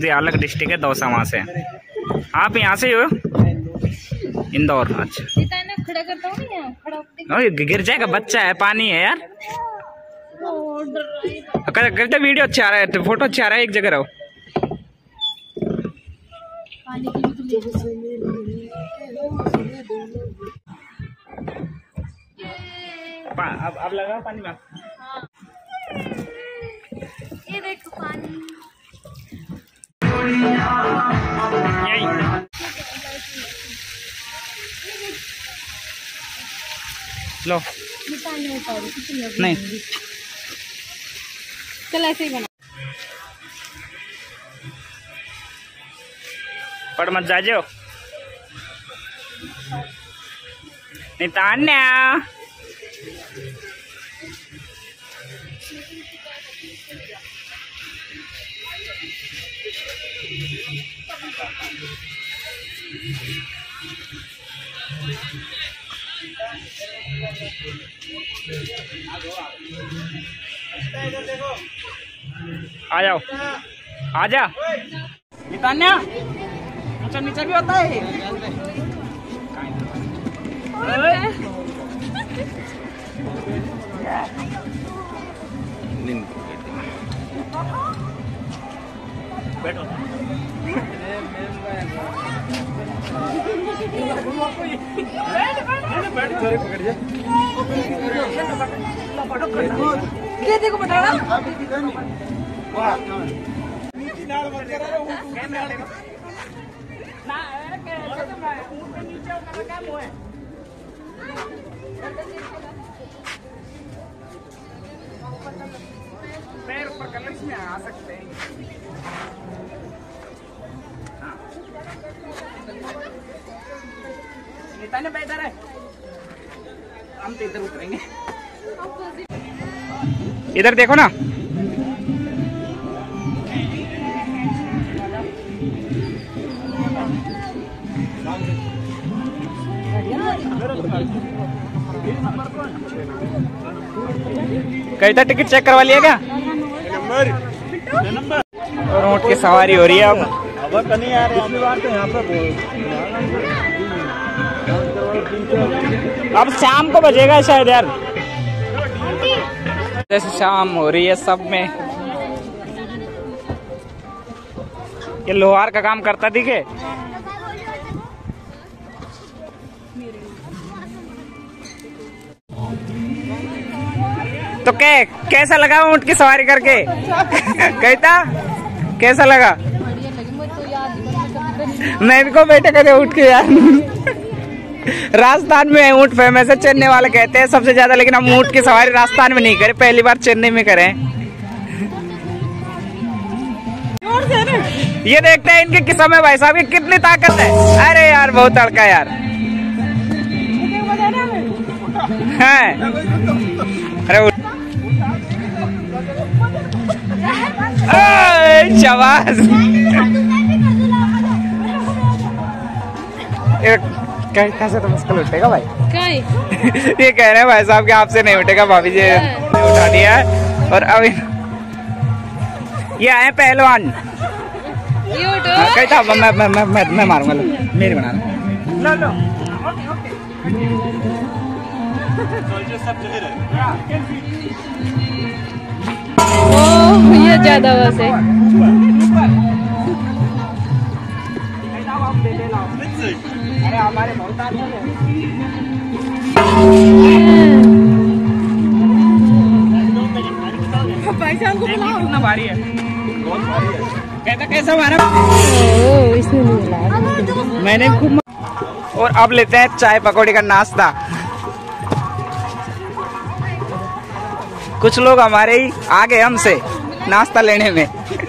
अलग डिस्ट्रिक्ट है दौसा, वहाँ से। आप यहाँ से हो? इंदौर। अच्छा, गिर जाएगा, बच्चा है, पानी है यार। करते वीडियो अच्छा आ रहा है, फोटो अच्छा आ रहा है, एक जगह रहो। अब लगाओ पानी में। हाँ। ये देखो पानी। लो नहीं, चल ऐसे ही बना। पढ़ मत जाजो, नहीं तान्या। आ जाओ, आ जा। तान्या, ऊंचा नीचा भी होता है। बैठो। देखो बताना। पैर ऊपर कर लो, इसमें आ सकते हैं। नेता ने इधर है, हम तो इधर उतरेंगे। इधर देखो ना, कहता टिकट चेक करवा लिया क्या? और ऊँट की सवारी हो रही है अब नहीं यार, यहाँ अब शाम को बजेगा शायद यार, जैसे शाम हो रही है सब में। ये लोहार का काम करता दिखे। तो कैसा लगा ऊँट की सवारी करके? कहता कैसा लगा? मैं भी को बैठे करे ऊँट के यार। राजस्थान में ऊँट फेमस है, चेन्नई वाले कहते हैं सबसे ज्यादा, लेकिन हम ऊँट की सवारी राजस्थान में नहीं करे, पहली बार चेन्नई में करें। ये देखते हैं इनके किस्सों में भाई साहब की कितनी ताकत है। अरे यार बहुत तड़का यार है। अरे शाबाश। कैसे तो मुश्किल उठेगा भाई। ये कह रहे हैं भाई साहब कि आपसे नहीं उठेगा, भाभी जी ने उठा दिया है। और अब ये आए पहलवान। कहता मैं मारूंगा, मेरी बना लो लो। ये ज्यादा बस है। अरे हमारे बहुत कितना भारी है, बहुत भारी है। कहता कैसा मारा? मैंने खूब। और अब लेते हैं चाय पकौड़ी का नाश्ता। कुछ लोग हमारे ही आगे हमसे नाश्ता लेने में।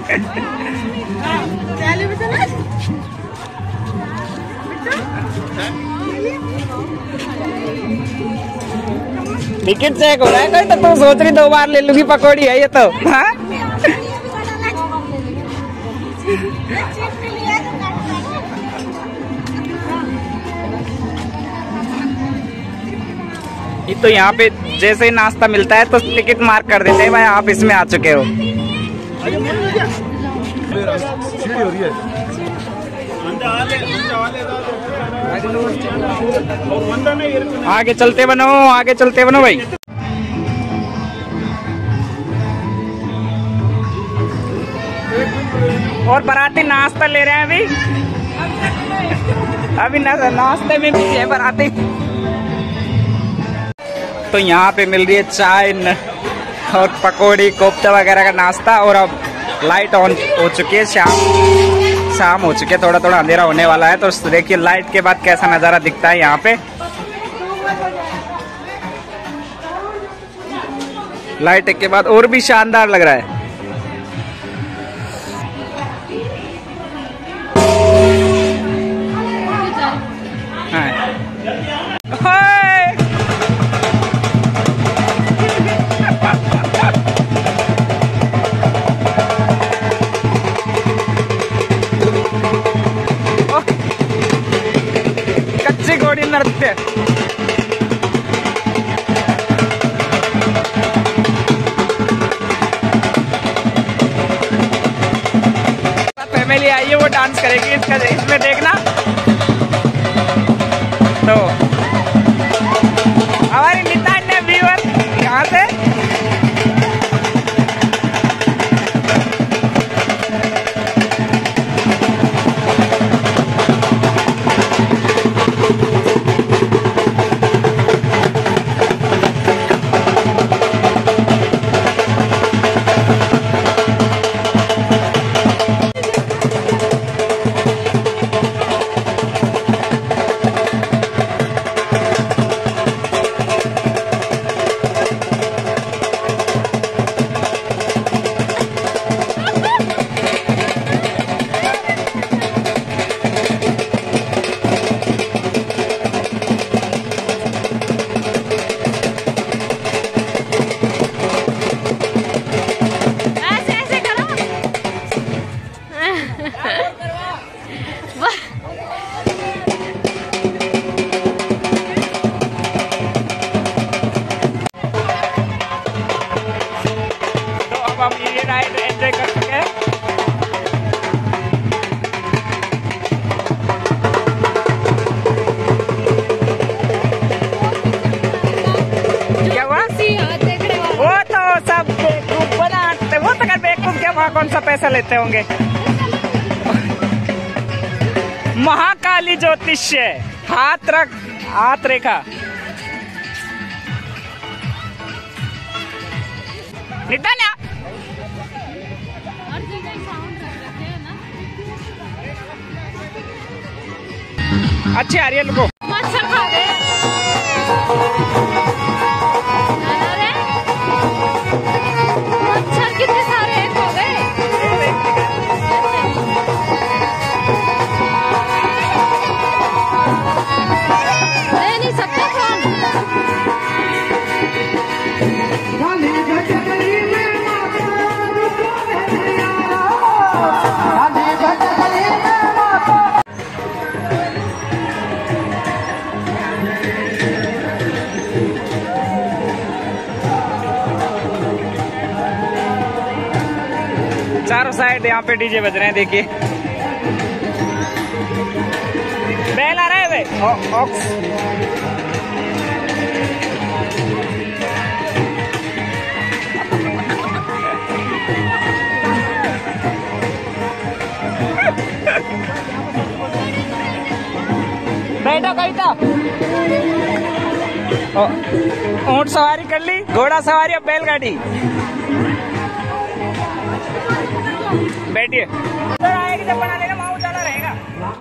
टिकट चेक हो रहा है कोई, तो तू सोच रही 2 बार ले लूंगी पकौड़ी है ये तो। हाँ? ये तो यहाँ पे जैसे ही नाश्ता मिलता है तो टिकट मार्क कर देते हैं भाई आप इसमें आ चुके हो। सीढ़ी हो रही है। आगे चलते बनो, आगे चलते बनो भाई। और बाराती नाश्ता ले रहे हैं अभी नाश्ते में भी है बाराती। तो यहाँ पे मिल रही है चाय और पकौड़ी कोफ्ता वगैरह का नाश्ता। और अब लाइट ऑन हो चुकी है, शाम हो चुकी है, थोड़ा थोड़ा अंधेरा होने वाला है। तो देखिए लाइट के बाद कैसा नज़ारा दिखता है यहाँ पे। लाइट के बाद और भी शानदार लग रहा है। कच्ची घोड़ी नृत्य। फैमिली आई है, वो डांस करेगी इसमें देखना। तो हमारी नितान्य व्यूअर यहाँ से एंजॉय कर सके। क्या हुआ? वो तो सब बेवकूफ बनाते, वो तो बेवकूफ क्या, वहाँ कौन सा पैसा लेते होंगे। महाकाली ज्योतिष्य, हाथ रेखा। नितान्या अच्छे आ रही है लोगों। मच्छर खा गए। मच्छर कितने सारे एक हो गए। नहीं सकते चारों साइड यहाँ पे डीजे बज रहे हैं। देखिए बैल आ रहा है भाई। ऑक्स बैठो बैठो। ऊंट सवारी कर ली, घोड़ा सवारी, अब बैलगाड़ी। बैठिए, आएगी जब बना लेना, वहाँ उजाला रहेगा।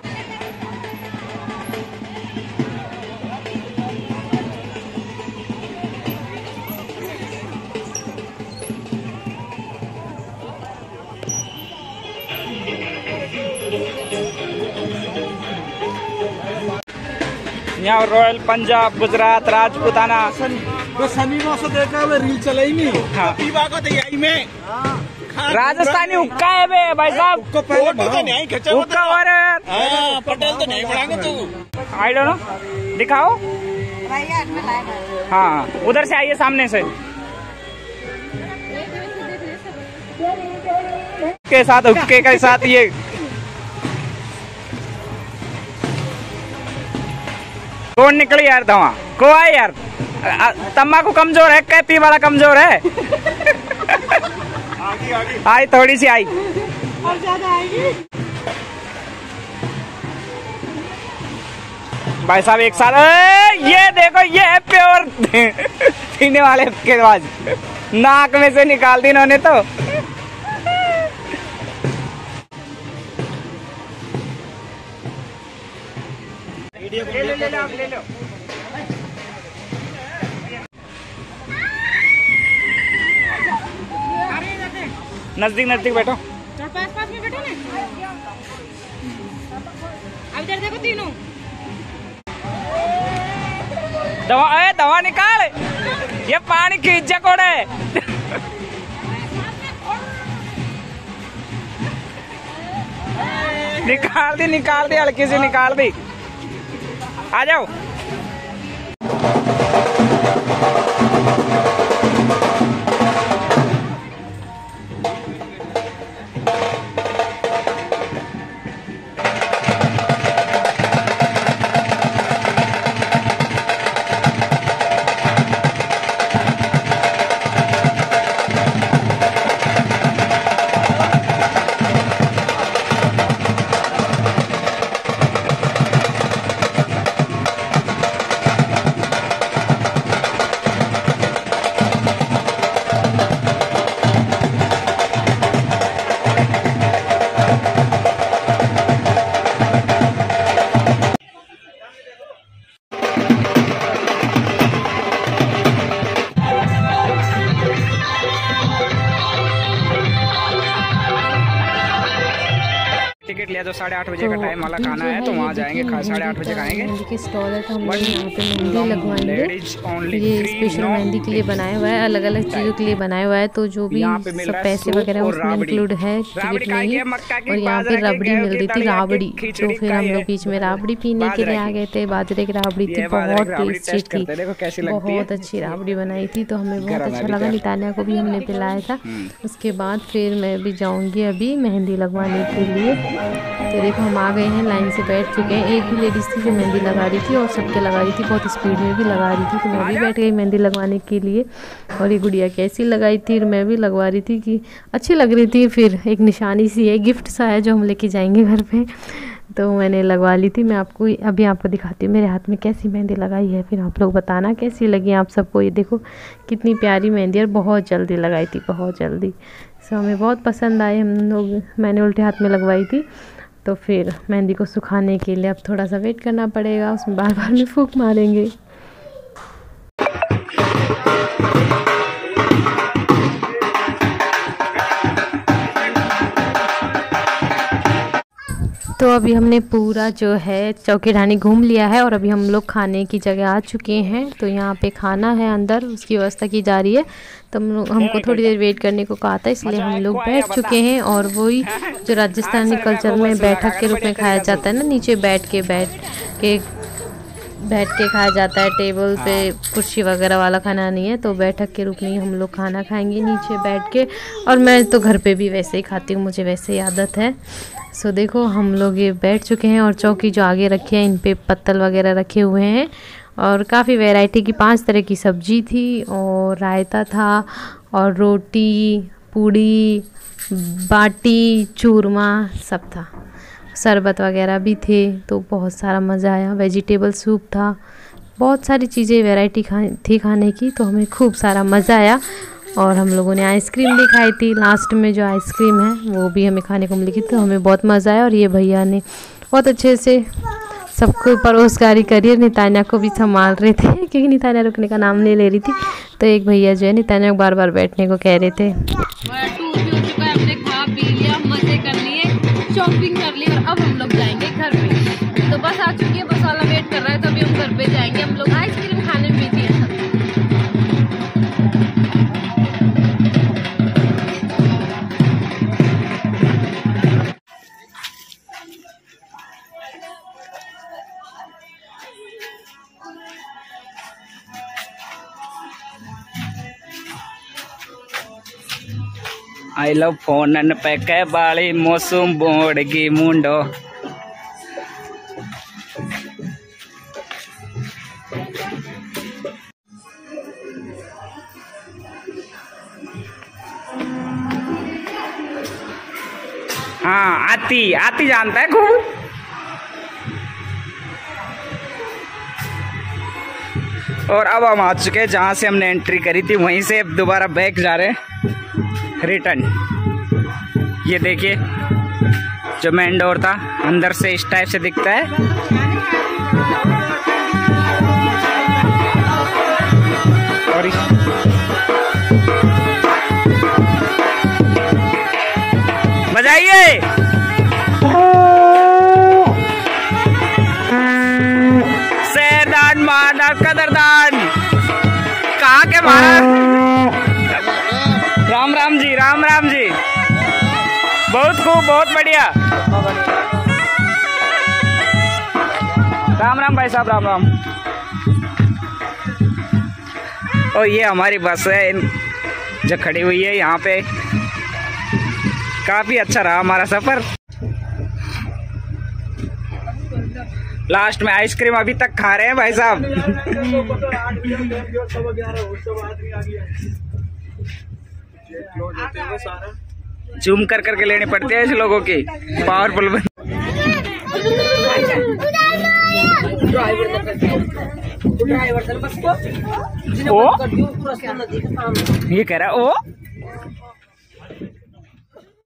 यहाँ रॉयल पंजाब, गुजरात, राजपूताना। तो शनिवार से देखा है रील चला ही नहीं। हाँ। में राजस्थानी हुक्का है बे भाई साहब। हुक्का पहले हुक्का और पटेल तो नहीं बढ़ाएंगे तू। आई डोंट नो, दिखाओ। हाँ उधर से आइए, सामने से। उसके साथ हुक्के के साथ ये कौन निकली यार धवा को आए यार। तम्बाकू कमजोर है, कैपी वाला कमजोर है। आई थोड़ी सी आई, और ज्यादा आएगी। भाई साहब एक साथ ये देखो, ये है प्योर पीने वाले के बाद नाक में से निकाल दी इन्होंने तो। ले लो। नजदीक बैठो। पास में बैठो ना। अब इधर देखो तीनों। दवा निकाल, ये पानी की जकोड़ है। निकाल दी हल्की से निकाल दी। आ जाओ। टिकट लिया तो 8:30 बजे का टाइम वाला खाना है, तो वहाँ जाएंगे 8:30 बजे खाएंगे। मेहंदी की स्टॉल है तो हम लोग यहाँ पे मेहंदी लगवाएंगे। ये स्पेशल मेहंदी के लिए बनाया हुआ है, अलग अलग चीज़ों के लिए बनाया हुआ है। तो जो भी सब पैसे वगैरह उसमें इंक्लूड है टिकट में ही। और यहाँ पे रबड़ी मिल रही थी, राबड़ी। तो फिर हम लोग बीच में राबड़ी पीने के लिए आ गए थे। बाजरे की राबड़ी थी, बहुत टेस्टी थी, बहुत अच्छी राबड़ी बनाई थी। तो हमें बहुत अच्छा लगा, नितान्या को भी हमने पिलाया था। उसके बाद फिर मैं भी जाऊँगी अभी मेहंदी लगवाने के लिए। तो देखो हम आ गए हैं, लाइन से बैठ चुके हैं। एक भी लेडीज़ थी जो मेहंदी लगा रही थी और सबके लगा रही थी, बहुत स्पीड में भी लगा रही थी। तो मैं भी बैठ गई मेहंदी लगवाने के लिए। और ये गुड़िया कैसी लगाई थी, मैं भी लगवा रही थी कि अच्छी लग रही थी। फिर एक निशानी सी है, गिफ्ट सा है जो हम लेके जाएंगे घर पे। तो मैंने लगवा ली थी। मैं आपको दिखाती हूँ मेरे हाथ में कैसी मेहंदी लगाई है, फिर आप लोग बताना कैसी लगी आप सबको। ये देखो कितनी प्यारी मेहंदी, और बहुत जल्दी लगाई थी, बहुत जल्दी। सो हमें बहुत पसंद आई। मैंने उल्टे हाथ में लगवाई थी। तो फिर मेहंदी को सुखाने के लिए अब थोड़ा सा वेट करना पड़ेगा, उसमें बार बार में फूंक मारेंगे। तो अभी हमने पूरा जो है चौकीढानी घूम लिया है और अभी हम लोग खाने की जगह आ चुके हैं। तो यहाँ पे खाना है अंदर, उसकी व्यवस्था की जा रही है। तो हमको थोड़ी देर वेट करने को कहा था, इसलिए हम लोग बैठ चुके हैं। और वही जो राजस्थानी कल्चर में बैठक के रूप में खाया जाता है ना, नीचे बैठ के खाया जाता है, टेबल पे कुर्सी वगैरह वाला खाना नहीं है। तो बैठक के रूप में ही हम लोग खाना खाएंगे नीचे बैठ के। और मैं तो घर पे भी वैसे ही खाती हूँ, मुझे वैसे ही आदत है। सो देखो हम लोग ये बैठ चुके हैं और चौकी जो आगे रखी है इन पे पत्तल वगैरह रखे हुए हैं। और काफ़ी वैरायटी की 5 तरह की सब्जी थी और रायता था और रोटी, पूड़ी, बाटी, चूरमा सब था। शरबत वगैरह भी थे। तो बहुत सारा मज़ा आया। वेजिटेबल सूप था, बहुत सारी चीज़ें वैरायटी थी खाने की। तो हमें खूब सारा मज़ा आया। और हम लोगों ने आइसक्रीम भी खाई थी। लास्ट में जो आइसक्रीम है वो भी हमें खाने को मिली थी। तो हमें बहुत मज़ा आया। और ये भैया ने बहुत अच्छे से सबको परोसगारी करी है। नितान्या को भी संभाल रहे थे क्योंकि नितान्या रुकने का नाम नहीं ले रही थी। तो एक भैया जो है नितान्या को बार बार बैठने को कह रहे थे। हमने खा पी लिया, मजे कर लिए, शॉपिंग कर ली और अब हम लोग जाएंगे घर पे। तो बस आ चुकी है, बस वाला वेट कर रहा है। तो अभी हम घर पे जाएंगे। हम लोग आइसक्रीम खाने में बिजी हैं। आई लव फोन पे के बाली मौसम बोड़गी मुंडो। हाँ आती जानता है खूब। और अब हम आ चुके हैं जहाँ से हमने एंट्री करी थी, वहीं से अब दोबारा बैक जा रहे हैं रिटर्न। ये देखिए जो मेन डोर था अंदर से इस टाइप से दिखता है। और बजाइए शेरदान माना कदरदान कहाँ के मारा। राम राम जी, राम राम जी, बहुत खूब, बहुत बढ़िया। राम राम भाई साहब, राम राम। और ये हमारी बस है जो खड़ी हुई है यहाँ पे। काफी अच्छा रहा हमारा सफर। लास्ट में आइसक्रीम अभी तक खा रहे हैं भाई साहब। जूम कर करके लेनी पड़ती है इस लोगों की पावरफुल। ओ ये कह रहा है ओ